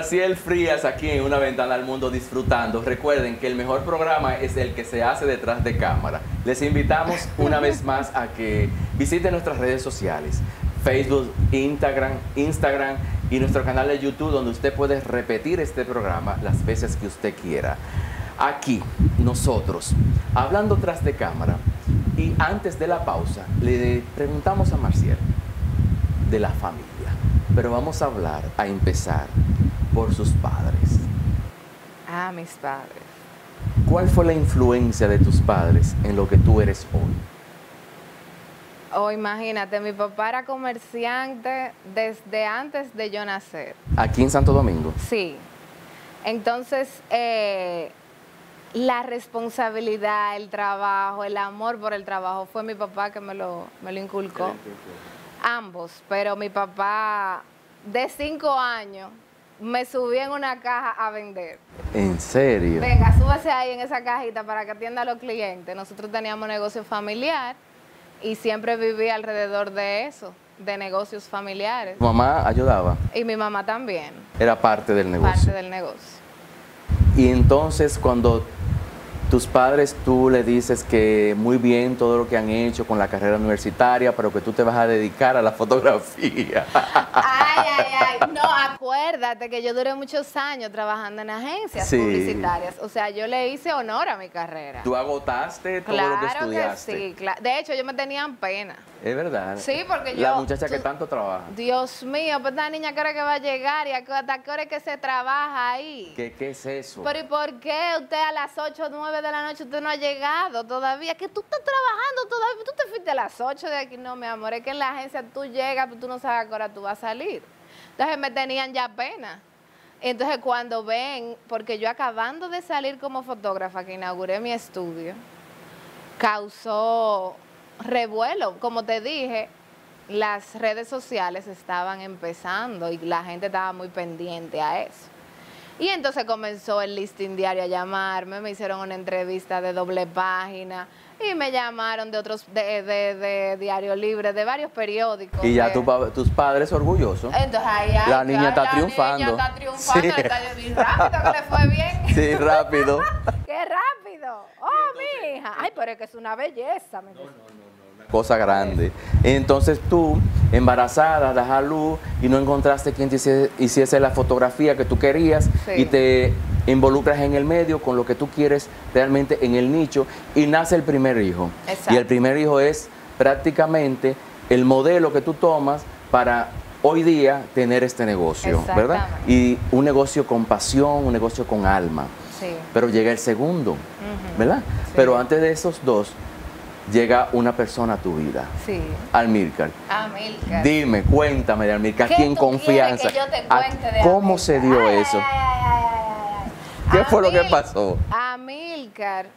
Speaker 1: Marciel Frías aquí en Una Ventana al Mundo disfrutando. Recuerden que el mejor programa es el que se hace detrás de cámara. Les invitamos una vez más a que visiten nuestras redes sociales, Facebook, Instagram y nuestro canal de YouTube, donde usted puede repetir este programa las veces que usted quiera. Aquí, nosotros, hablando tras de cámara, y antes de la pausa, le preguntamos a Marciel de la familia. Pero vamos a empezar por sus padres.
Speaker 7: Ah, mis padres.
Speaker 1: ¿Cuál fue la influencia de tus padres en lo que tú eres hoy?
Speaker 7: Oh, imagínate, mi papá era comerciante desde antes de yo nacer.
Speaker 1: ¿Aquí en Santo Domingo?
Speaker 7: Sí. Entonces, la responsabilidad, el trabajo, el amor por el trabajo, fue mi papá que me lo inculcó. Ambos, pero mi papá de 5 años me subí en una caja a vender.
Speaker 1: ¿En serio?
Speaker 7: Venga, súbase ahí en esa cajita para que atienda a los clientes. Nosotros teníamos negocio familiar y siempre viví alrededor de eso, de negocios familiares.
Speaker 1: ¿Tu mamá ayudaba?
Speaker 7: Y mi mamá también.
Speaker 1: Era parte del negocio.
Speaker 7: Parte del negocio.
Speaker 1: Y entonces cuando tus padres, tú le dices que muy bien todo lo que han hecho con la carrera universitaria, pero que tú te vas a dedicar a la fotografía.
Speaker 7: Ay. No, acuérdate que yo duré muchos años trabajando en agencias publicitarias. O sea, yo le hice honor a mi carrera.
Speaker 1: ¿Tú agotaste todo lo que estudiaste?
Speaker 7: Claro que sí. Claro. De hecho, yo me tenían pena.
Speaker 1: Es verdad.
Speaker 7: Sí, porque
Speaker 1: la muchacha que tanto trabaja.
Speaker 7: Dios mío, pues esta niña, ¿qué hora que va a llegar? ¿Y hasta qué hora es que se trabaja ahí?
Speaker 1: ¿Qué es eso?
Speaker 7: Pero ¿y por qué usted a las 8 o 9 de la noche usted no ha llegado todavía? Que tú estás trabajando todavía, tú te fuiste a las 8 de aquí. No, mi amor, es que en la agencia tú llegas, pero tú no sabes a qué hora tú vas a salir. Entonces me tenían ya pena. Entonces cuando ven, porque yo acabando de salir como fotógrafa, que inauguré mi estudio, causó revuelo. Como te dije, las redes sociales estaban empezando y la gente estaba muy pendiente a eso. Y entonces comenzó el listing diario a llamarme, me hicieron una entrevista de doble página y me llamaron de otros, de Diario Libre, de varios periódicos.
Speaker 1: Y ya tus padres orgullosos.
Speaker 7: Entonces ahí
Speaker 1: la niña está triunfando.
Speaker 7: La niña está triunfando,
Speaker 1: sí.
Speaker 7: está bien rápido, que le fue bien.
Speaker 1: Sí, rápido.
Speaker 7: ¡Qué rápido! ¡Oh, mi hija! Ay, pero es que es una belleza.
Speaker 1: Cosa grande. Entonces tú, embarazada, das a luz y no encontraste quien te hiciese la fotografía que tú querías y te involucras en el medio con lo que tú quieres realmente en el nicho y nace el primer hijo.
Speaker 7: Exacto.
Speaker 1: Y el primer hijo es prácticamente el modelo que tú tomas para hoy día tener este negocio, ¿verdad? Y un negocio con pasión, un negocio con alma.
Speaker 7: Sí.
Speaker 1: Pero llega el segundo, ¿verdad? Sí. Pero antes de esos dos, llega una persona a tu vida.
Speaker 7: Sí.
Speaker 1: Almílcar.
Speaker 7: Amílcar.
Speaker 1: Dime, cuéntame de Almílcar, aquí en confianza.
Speaker 7: Que yo te cuente de
Speaker 1: ¿Cómo
Speaker 7: Amílcar?
Speaker 1: se dio eso? ¿Qué fue lo que pasó?
Speaker 7: Amílcar,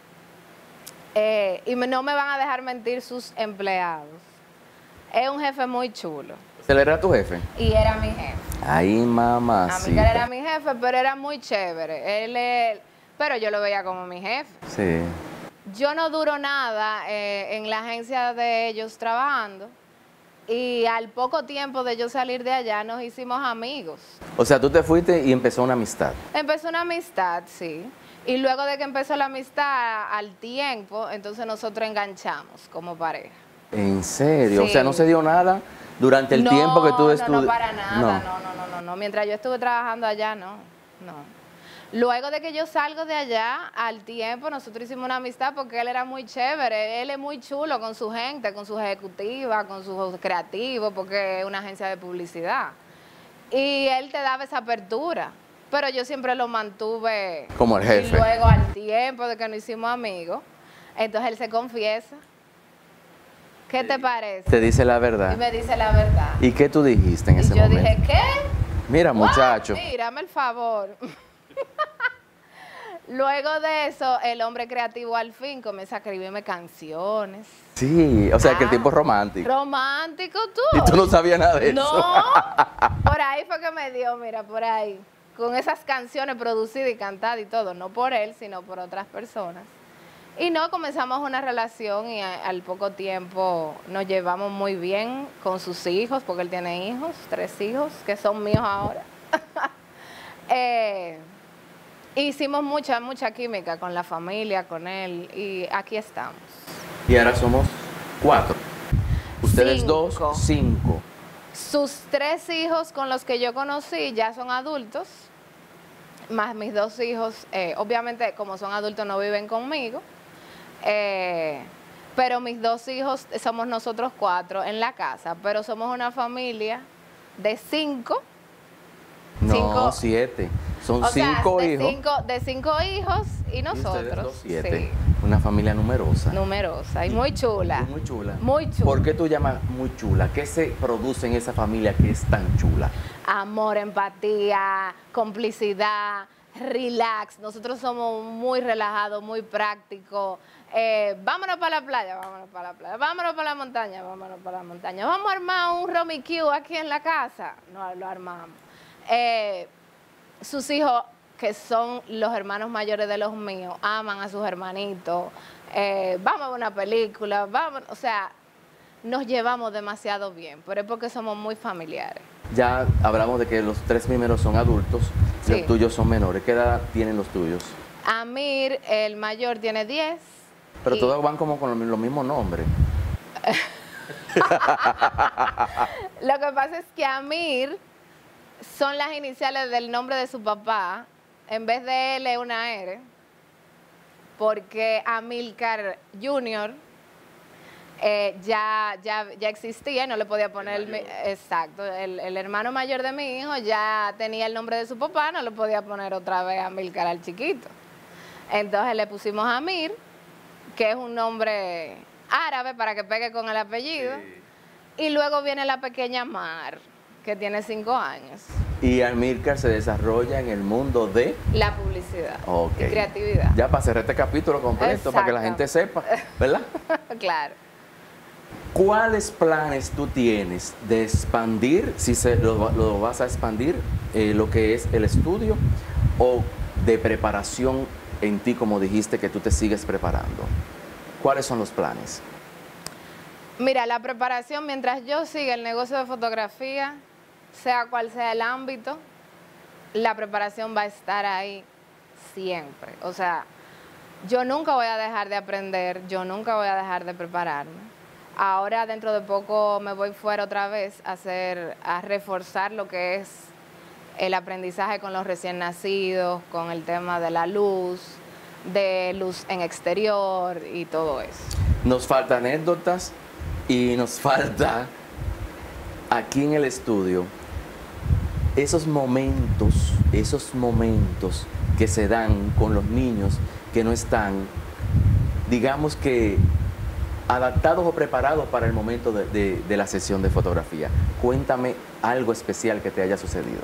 Speaker 7: y no me van a dejar mentir sus empleados, es un jefe muy chulo.
Speaker 1: ¿Él era tu jefe?
Speaker 7: Y era mi jefe.
Speaker 1: Ay, mamá.
Speaker 7: Amílcar era mi jefe, pero era muy chévere. Pero yo lo veía como mi jefe.
Speaker 1: Sí.
Speaker 7: Yo no duro nada en la agencia de ellos trabajando y al poco tiempo de yo salir de allá nos hicimos amigos.
Speaker 1: O sea, tú te fuiste y empezó una amistad.
Speaker 7: Empezó una amistad, sí. Y luego de que empezó la amistad, al tiempo, entonces nosotros enganchamos como pareja.
Speaker 1: ¿En serio?
Speaker 7: Sí.
Speaker 1: O sea, ¿no se dio nada durante el tiempo que tú estudiaste?
Speaker 7: No, para nada, no. Mientras yo estuve trabajando allá, no. Luego de que yo salgo de allá, al tiempo, nosotros hicimos una amistad porque él era muy chévere, él es muy chulo con su gente, con sus ejecutivas, con sus creativos, porque es una agencia de publicidad. Y él te daba esa apertura, pero yo siempre lo mantuve
Speaker 1: como el jefe.
Speaker 7: Y luego al tiempo de que nos hicimos amigos, entonces él se confiesa. ¿Qué te parece?
Speaker 1: Te dice la verdad.
Speaker 7: Y me dice la verdad.
Speaker 1: ¿Y qué tú dijiste en ese momento?
Speaker 7: Yo dije, ¿qué?
Speaker 1: Mira, muchacho.
Speaker 7: Mírame el favor. Luego de eso, el hombre creativo al fin comienza a escribirme canciones.
Speaker 1: Sí, o sea, que el tipo es romántico.
Speaker 7: Romántico tú.
Speaker 1: Y tú no sabías nada de eso.
Speaker 7: No, por ahí fue que me dio, mira, por ahí. Con esas canciones producidas y cantadas y todo. No por él, sino por otras personas. Y no, comenzamos una relación y al poco tiempo nos llevamos muy bien con sus hijos, porque él tiene hijos, 3 hijos, que son míos ahora. Hicimos mucha química con la familia, con él, y aquí estamos.
Speaker 1: Y ahora somos 4. Ustedes 2, 5.
Speaker 7: Sus 3 hijos con los que yo conocí ya son adultos, más mis 2 hijos, obviamente como son adultos no viven conmigo, pero mis 2 hijos somos nosotros 4 en la casa, pero somos una familia de 5.
Speaker 1: No, 7. Son 5 hijos.
Speaker 7: De 5 hijos y nosotros.
Speaker 1: Y ustedes 2, 7.
Speaker 7: Sí.
Speaker 1: Una familia numerosa.
Speaker 7: Numerosa y muy chula.
Speaker 1: Muy chula.
Speaker 7: Muy chula.
Speaker 1: ¿Por qué tú llamas muy chula? ¿Qué se produce en esa familia que es tan chula?
Speaker 7: Amor, empatía, complicidad, relax. Nosotros somos muy relajados, muy prácticos. Vámonos para la playa, vámonos para la playa. Vámonos para la montaña, vámonos para la montaña. Vamos a armar un Romicue aquí en la casa. No, lo armamos. Sus hijos, que son los hermanos mayores de los míos, aman a sus hermanitos. Vamos a ver una película, vamos, o sea, nos llevamos demasiado bien, pero es porque somos muy familiares.
Speaker 1: Ya hablamos de que los 3 primeros son adultos,
Speaker 7: Sí.
Speaker 1: Los tuyos son menores. ¿Qué edad tienen los tuyos?
Speaker 7: Amir, el mayor, tiene 10.
Speaker 1: Pero
Speaker 7: y
Speaker 1: todos van como con los mismos nombres.
Speaker 7: Lo que pasa es que Amir son las iniciales del nombre de su papá. En vez de L es una R, porque Amilcar Jr. Ya existía, no le podía poner exacto. El hermano mayor de mi hijo ya tenía el nombre de su papá, no le podía poner otra vez Amilcar al chiquito. Entonces le pusimos Amir, que es un nombre árabe para que pegue con el apellido. Sí. Y luego viene la pequeña Mar, que tiene 5 años.
Speaker 1: Y Amilcar se desarrolla en el mundo de
Speaker 7: la publicidad y
Speaker 1: Ok.
Speaker 7: creatividad.
Speaker 1: Ya para cerrar este capítulo completo, para que la gente sepa, ¿verdad?
Speaker 7: Claro.
Speaker 1: ¿Cuáles planes tú tienes de expandir, si lo vas a expandir, lo que es el estudio, o de preparación en ti, como dijiste que tú te sigues preparando? ¿Cuáles son los planes?
Speaker 7: Mira, la preparación, mientras yo siga el negocio de fotografía, sea cual sea el ámbito, la preparación va a estar ahí siempre. O sea, yo nunca voy a dejar de aprender, yo nunca voy a dejar de prepararme. Ahora, dentro de poco, me voy fuera otra vez a reforzar lo que es el aprendizaje con los recién nacidos, con el tema de la luz, de luz en exterior y todo eso.
Speaker 1: Nos faltan anécdotas y nos falta aquí en el estudio esos momentos que se dan con los niños que no están, digamos que, adaptados o preparados para el momento de la sesión de fotografía. Cuéntame algo especial que te haya sucedido.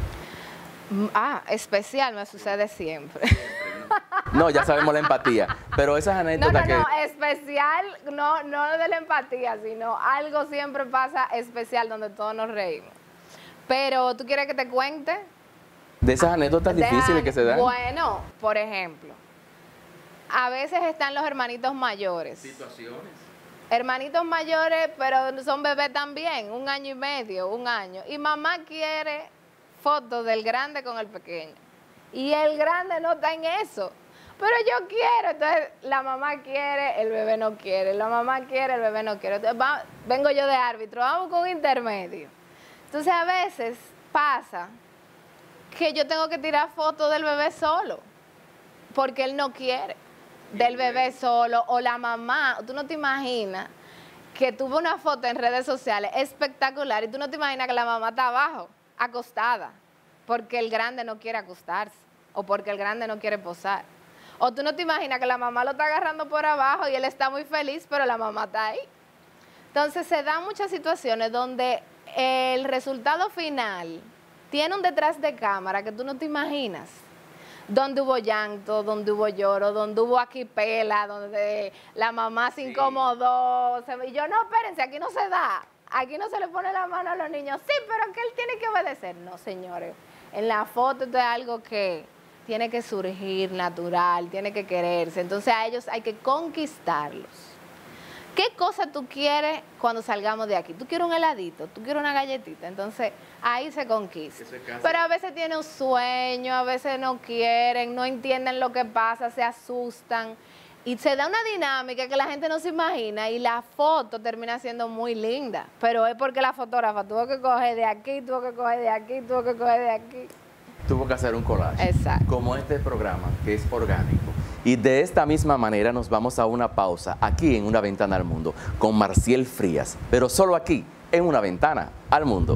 Speaker 7: Especial me sucede siempre.
Speaker 1: No, ya sabemos la empatía, pero esas anécdotas
Speaker 7: No, especial, no de la empatía, sino algo siempre pasa especial donde todos nos reímos. Pero, ¿tú quieres que te cuente?
Speaker 1: De esas anécdotas difíciles que se dan.
Speaker 7: Bueno, por ejemplo, a veces están los hermanitos mayores.
Speaker 1: Situaciones.
Speaker 7: Hermanitos mayores, pero son bebés también, 1 año y medio, 1 año. Y mamá quiere fotos del grande con el pequeño. Y el grande no está en eso. Pero yo quiero. Entonces, la mamá quiere, el bebé no quiere. La mamá quiere, el bebé no quiere. Entonces, vengo yo de árbitro, vamos con un intermedio. Entonces, a veces pasa que yo tengo que tirar fotos del bebé solo, porque él no quiere. Del bebé solo, o la mamá, tú no te imaginas que tuvo una foto en redes sociales espectacular y tú no te imaginas que la mamá está abajo, acostada, porque el grande no quiere acostarse o porque el grande no quiere posar. O tú no te imaginas que la mamá lo está agarrando por abajo y él está muy feliz, pero la mamá está ahí. Entonces se dan muchas situaciones donde el resultado final tiene un detrás de cámara que tú no te imaginas. Donde hubo llanto, donde hubo lloro, donde hubo aquí pela, donde la mamá se incomodó. Y yo, no, espérense, aquí no se da. Aquí no se le pone la mano a los niños. Sí, pero que él tiene que obedecer. No, señores. En la foto esto es algo que tiene que surgir natural, tiene que quererse. Entonces a ellos hay que conquistarlos. ¿qué cosa tú quieres cuando salgamos de aquí? ¿Tú quieres un heladito? ¿Tú quieres una galletita? Entonces, ahí se conquista. Pero a veces tienen un sueño, a veces no quieren, no entienden lo que pasa, se asustan. Y se da una dinámica que la gente no se imagina y la foto termina siendo muy linda. Pero es porque la fotógrafa tuvo que coger de aquí, tuvo que coger de aquí, tuvo que coger de aquí.
Speaker 1: Tuvo que hacer un collage.
Speaker 7: Exacto.
Speaker 1: Como este programa, que es orgánico. Y de esta misma manera nos vamos a una pausa aquí en Una Ventana al Mundo con Marciel Frías, pero solo aquí, en Una Ventana al Mundo.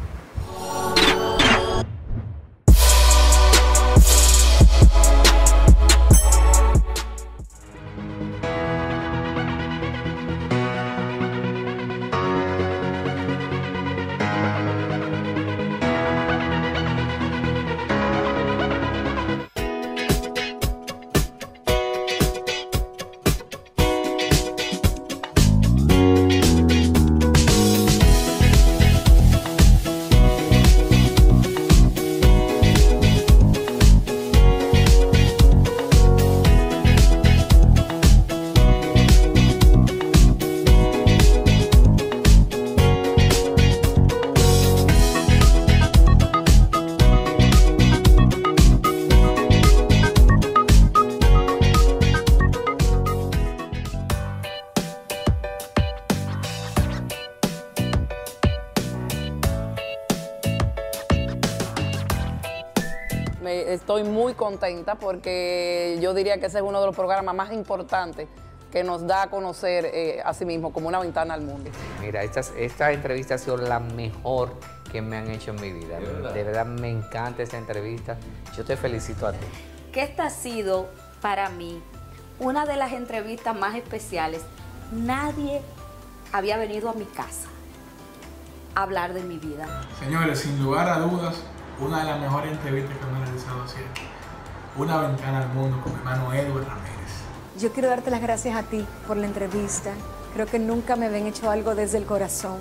Speaker 2: Estoy muy contenta porque yo diría que ese es uno de los programas más importantes que nos da a conocer a sí mismo como Una Ventana al Mundo.
Speaker 3: Mira, esta entrevista ha sido la mejor que me han hecho en mi vida. De verdad me encanta esta entrevista. Yo te felicito a ti.
Speaker 4: Que esta ha sido para mí una de las entrevistas más especiales. Nadie había venido a mi casa a hablar de mi vida.
Speaker 5: Señores, sin lugar a dudas, una de las mejores entrevistas que me he realizado así. Una Ventana al Mundo con mi hermano Edward Ramírez.
Speaker 6: Yo quiero darte las gracias a ti por la entrevista. Creo que nunca me habían hecho algo desde el corazón.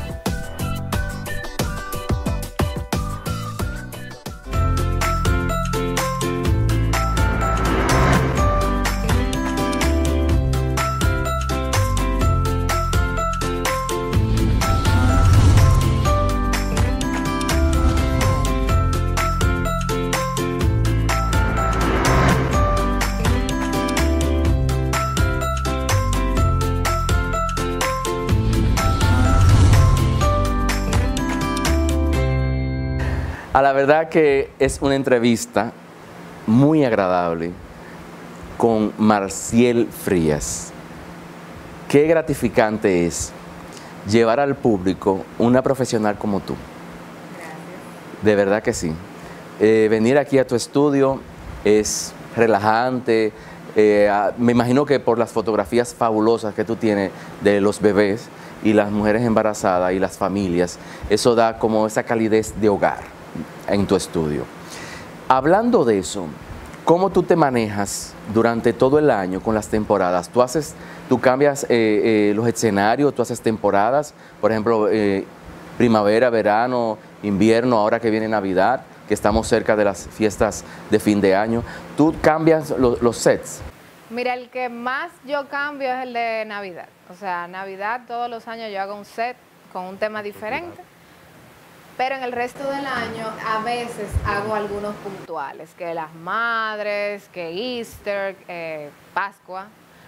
Speaker 1: A la verdad que es una entrevista muy agradable con Marciel Frías. Qué gratificante es llevar al público una profesional como tú. Gracias. De verdad que sí. Venir aquí a tu estudio es relajante. Me imagino que por las fotografías fabulosas que tú tienes de los bebés y las mujeres embarazadas y las familias, eso da como esa calidez de hogar en tu estudio. Hablando de eso, ¿cómo tú te manejas durante todo el año con las temporadas? ¿Tú cambias los escenarios, tú haces temporadas? Por ejemplo, primavera, verano, invierno, ahora que viene Navidad, que estamos cerca de las fiestas de fin de año. ¿Tú cambias los sets?
Speaker 7: Mira, el que más yo cambio es el de Navidad. O sea, Navidad todos los años yo hago un set con un tema diferente. Pero en el resto del año a veces hago algunos puntuales, que las madres, que Easter, Pascua,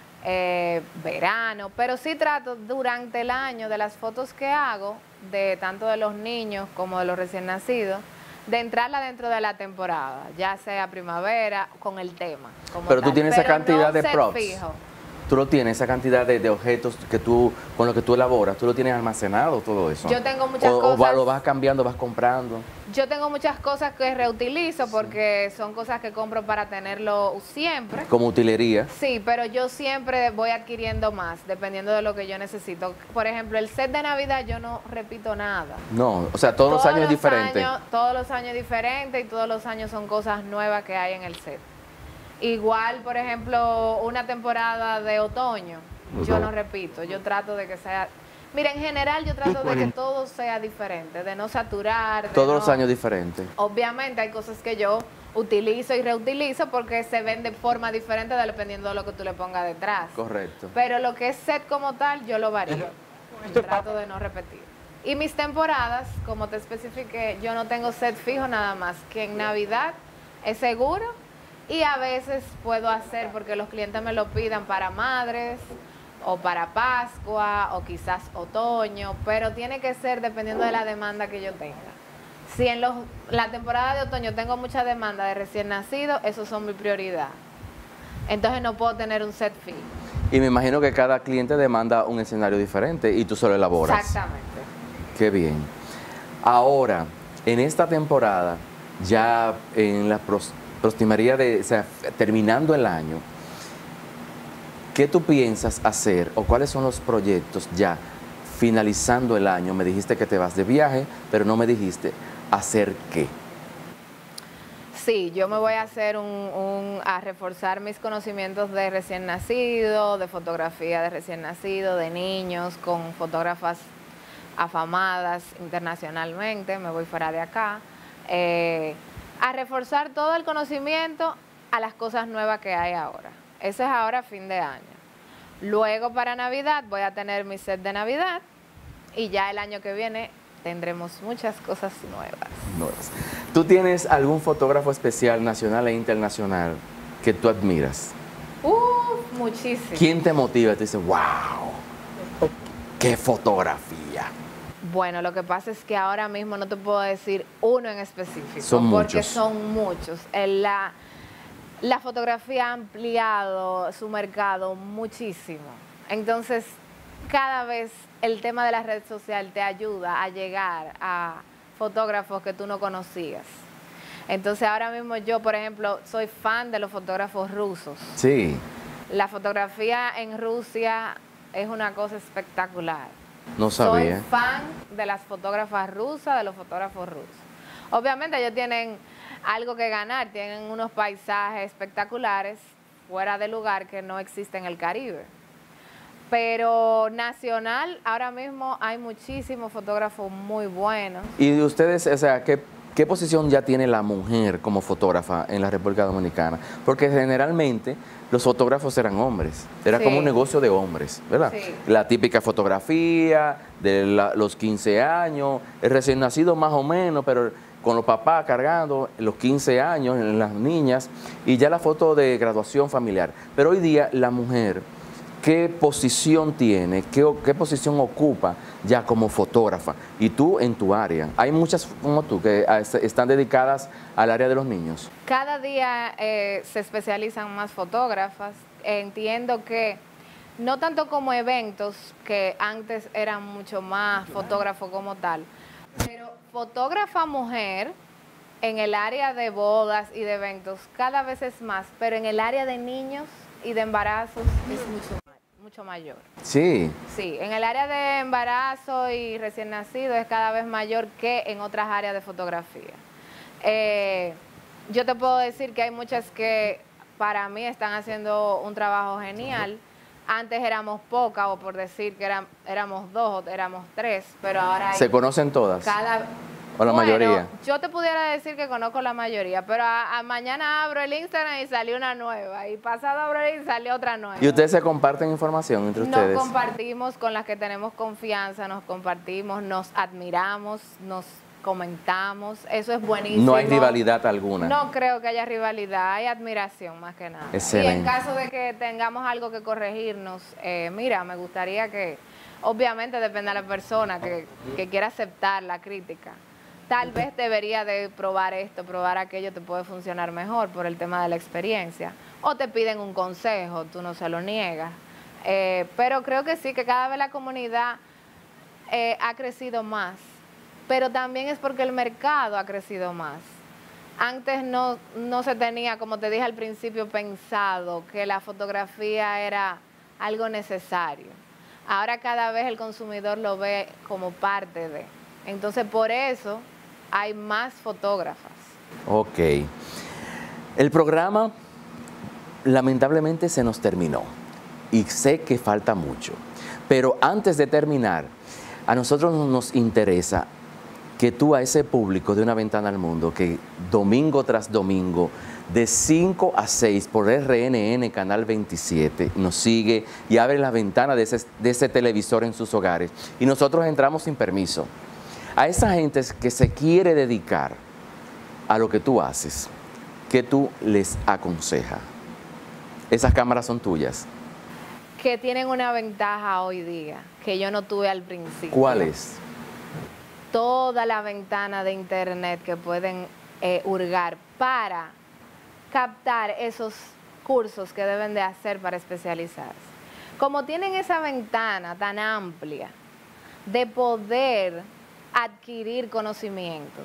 Speaker 7: verano. Pero sí trato durante el año de las fotos que hago, de tanto de los niños como de los recién nacidos, de entrarla dentro de la temporada, ya sea primavera, con el tema.
Speaker 1: Pero tú tienes esa cantidad de props.
Speaker 7: Fijo.
Speaker 1: Tú lo tienes, esa cantidad de objetos que con los que tú elaboras, tú lo tienes almacenado todo eso.
Speaker 7: Yo tengo muchas cosas.
Speaker 1: O lo vas cambiando, vas comprando.
Speaker 7: Yo tengo muchas cosas que reutilizo porque son cosas que compro para tenerlo siempre.
Speaker 1: Como utilería.
Speaker 7: Sí, pero yo siempre voy adquiriendo más, dependiendo de lo que yo necesito. Por ejemplo, el set de Navidad yo no repito nada.
Speaker 1: No, o sea, todos los años es diferente.
Speaker 7: Todos los años es diferente y todos los años son cosas nuevas que hay en el set. Igual, por ejemplo, una temporada de otoño, yo no repito, yo trato de que sea... Mira, en general yo trato de que todo sea diferente, de no saturar. De
Speaker 1: Todos los
Speaker 7: no-
Speaker 1: años diferentes.
Speaker 7: Obviamente hay cosas que yo utilizo y reutilizo porque se ven de forma diferente dependiendo de lo que tú le pongas detrás.
Speaker 1: Correcto.
Speaker 7: Pero lo que es set como tal, yo lo varío. Trato de no repetir. Y mis temporadas, como te especifiqué, yo no tengo set fijo nada más, que en Navidad es seguro y a veces puedo hacer porque los clientes me lo pidan para madres o para Pascua o quizás otoño, pero tiene que ser dependiendo de la demanda que yo tenga. Si en la temporada de otoño tengo mucha demanda de recién nacido, esos son mi prioridad. Entonces no puedo tener un set fijo.
Speaker 1: Y me imagino que cada cliente demanda un escenario diferente y tú solo elaboras.
Speaker 7: Exactamente.
Speaker 1: Qué bien. Ahora, en esta temporada, ya en la proximaría de, o sea, terminando el año, ¿qué tú piensas hacer o cuáles son los proyectos ya finalizando el año? Me dijiste que te vas de viaje, pero no me dijiste hacer qué.
Speaker 7: Sí, yo me voy a hacer a reforzar mis conocimientos de recién nacido, de fotografía de recién nacido, de niños, con fotógrafas afamadas internacionalmente, me voy fuera de acá, a reforzar todo el conocimiento a las cosas nuevas que hay ahora. Eso es ahora fin de año. Luego para Navidad voy a tener mi set de Navidad y ya el año que viene tendremos muchas cosas nuevas.
Speaker 1: ¿Tú tienes algún fotógrafo especial nacional e internacional que tú admiras?
Speaker 7: Muchísimo.
Speaker 1: ¿Quién te motiva? Te dice, wow, qué fotografía.
Speaker 7: Bueno, lo que pasa es que ahora mismo no te puedo decir uno en específico.
Speaker 1: Son
Speaker 7: porque
Speaker 1: muchos.
Speaker 7: son muchos. La fotografía ha ampliado su mercado muchísimo. Entonces, cada vez el tema de la red social te ayuda a llegar a fotógrafos que tú no conocías. Entonces, ahora mismo yo, por ejemplo, soy fan de los fotógrafos rusos.
Speaker 1: Sí.
Speaker 7: La fotografía en Rusia es una cosa espectacular.
Speaker 1: No sabía.
Speaker 7: Soy fan de las fotógrafas rusas, de los fotógrafos rusos. Obviamente ellos tienen algo que ganar, tienen unos paisajes espectaculares fuera de lugar que no existen en el Caribe. Pero nacional, ahora mismo hay muchísimos fotógrafos muy buenos.
Speaker 1: Y ustedes, o sea, ¿qué posición ya tiene la mujer como fotógrafa en la República Dominicana? Porque generalmente los fotógrafos eran hombres, era como un negocio de hombres, ¿verdad?
Speaker 7: Sí.
Speaker 1: La típica fotografía de los 15 años, el recién nacido más o menos, pero con los papás cargando los 15 años, en las niñas, y ya la foto de graduación familiar. Pero hoy día la mujer, ¿qué posición tiene? ¿Qué posición ocupa ya como fotógrafa? Y tú en tu área. Hay muchas como tú que están dedicadas al área de los niños.
Speaker 7: Cada día se especializan más fotógrafas. Entiendo que no tanto como eventos, que antes eran mucho más fotógrafo como tal, pero fotógrafa mujer en el área de bodas y de eventos cada vez es más, pero en el área de niños y de embarazos es mucho mayor.
Speaker 1: Sí.
Speaker 7: Sí, en el área de embarazo y recién nacido es cada vez mayor que en otras áreas de fotografía. Yo te puedo decir que hay muchas que para mí están haciendo un trabajo genial. Antes éramos pocas, o por decir que éramos dos o éramos tres, pero ahora hay
Speaker 1: ¿Se conocen todas? ¿O la mayoría?
Speaker 7: Yo te pudiera decir que conozco la mayoría, pero mañana abro el Instagram y salió una nueva, y pasado abro y salió otra nueva.
Speaker 1: ¿Y ustedes se comparten información entre ustedes?
Speaker 7: Nos compartimos con las que tenemos confianza, nos compartimos, nos admiramos, nos comentamos, eso es buenísimo.
Speaker 1: No hay rivalidad alguna.
Speaker 7: No creo que haya rivalidad, hay admiración más que nada.
Speaker 1: Excelente.
Speaker 7: Y en caso de que tengamos algo que corregirnos, mira, me gustaría que, obviamente depende de la persona que quiera aceptar la crítica. Tal vez debería de probar esto, probar aquello, te puede funcionar mejor por el tema de la experiencia. O te piden un consejo, tú no se lo niegas. Pero creo que sí, que cada vez la comunidad ha crecido más. Pero también es porque el mercado ha crecido más. Antes no se tenía, como te dije al principio, pensado que la fotografía era algo necesario. Ahora cada vez el consumidor lo ve como parte de. Entonces por eso hay más fotógrafas.
Speaker 1: Ok. El programa lamentablemente se nos terminó. y sé que falta mucho. Pero antes de terminar, a nosotros nos interesa que tú a ese público de Una Ventana al Mundo, que domingo tras domingo, de 5 a 6 por RNN Canal 27, nos sigue y abre la ventana de ese televisor en sus hogares, y nosotros entramos sin permiso. A esa gente que se quiere dedicar a lo que tú haces, ¿qué tú les aconsejas? Esas cámaras son tuyas.
Speaker 7: Que tienen una ventaja hoy día, que yo no tuve al principio.
Speaker 1: ¿Cuál es?
Speaker 7: Toda la ventana de internet que pueden hurgar para captar esos cursos que deben de hacer para especializarse. Como tienen esa ventana tan amplia de poder adquirir conocimientos,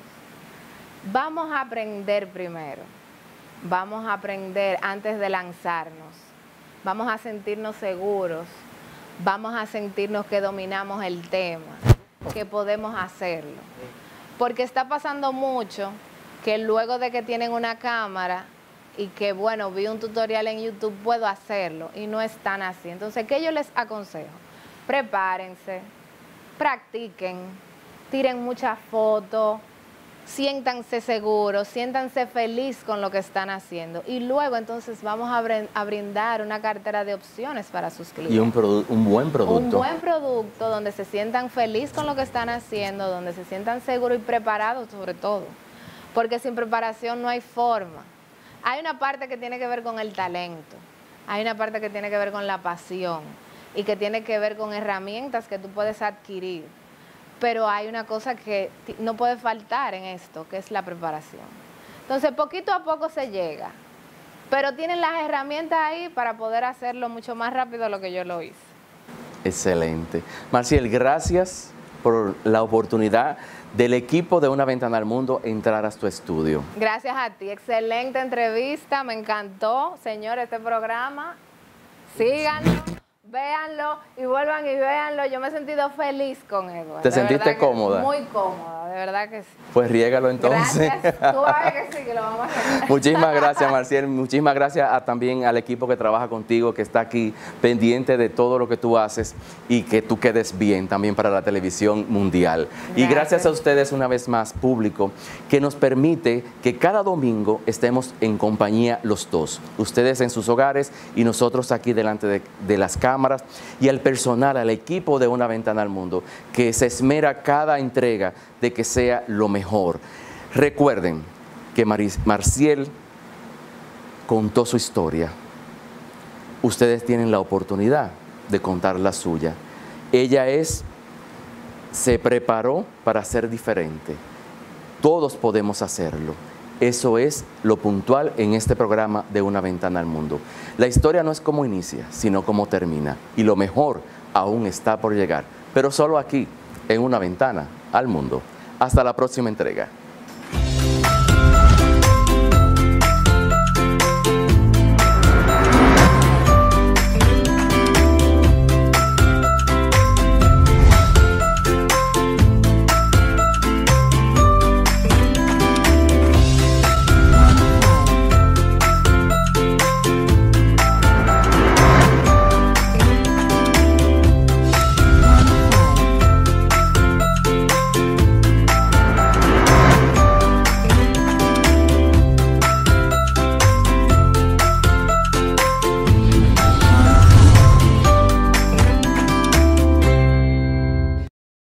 Speaker 7: vamos a aprender primero, vamos a aprender antes de lanzarnos, vamos a sentirnos seguros, vamos a sentirnos que dominamos el tema, que podemos hacerlo. Porque está pasando mucho que luego de que tienen una cámara y que, bueno, vi un tutorial en YouTube, puedo hacerlo, y no es tan así. Entonces, ¿qué yo les aconsejo? Prepárense, practiquen, tiren muchas fotos, siéntanse seguros, siéntanse feliz con lo que están haciendo, y luego entonces vamos a brindar una cartera de opciones para sus clientes.
Speaker 1: Y un buen producto.
Speaker 7: Un buen producto donde se sientan feliz con lo que están haciendo, donde se sientan seguros y preparados sobre todo, porque sin preparación no hay forma. Hay una parte que tiene que ver con el talento, hay una parte que tiene que ver con la pasión y que tiene que ver con herramientas que tú puedes adquirir. Pero hay una cosa que no puede faltar en esto, que es la preparación. Entonces, poquito a poco se llega, pero tienen las herramientas ahí para poder hacerlo mucho más rápido de lo que yo lo hice.
Speaker 1: Excelente. Marciel, gracias por la oportunidad del equipo de Una Ventana al Mundo entrar a tu estudio.
Speaker 7: Gracias a ti. Excelente entrevista, me encantó. Señores, este programa, síganlo. Véanlo y vuelvan y véanlo. Yo me he sentido feliz con Edward.
Speaker 1: ¿Te sentiste cómoda?
Speaker 7: Muy cómoda, de verdad que sí.
Speaker 1: Pues riégalo entonces.
Speaker 7: Gracias. Tú vas a ver que sí, que lo vamos a hacer.
Speaker 1: Muchísimas gracias, Marciel. Muchísimas gracias también al equipo que trabaja contigo, que está aquí pendiente de todo lo que tú haces y que tú quedes bien también para la televisión mundial. Gracias. Y gracias a ustedes una vez más, público, que nos permite que cada domingo estemos en compañía los dos. Ustedes en sus hogares y nosotros aquí delante de las cámaras, y al personal, al equipo de Una Ventana al Mundo, que se esmera cada entrega de que sea lo mejor. Recuerden que Marciel contó su historia. Ustedes tienen la oportunidad de contar la suya. Ella se preparó para ser diferente. Todos podemos hacerlo. Eso es lo puntual en este programa de Una Ventana al Mundo. La historia no es cómo inicia, sino cómo termina. Y lo mejor aún está por llegar, pero solo aquí, en Una Ventana al Mundo. Hasta la próxima entrega.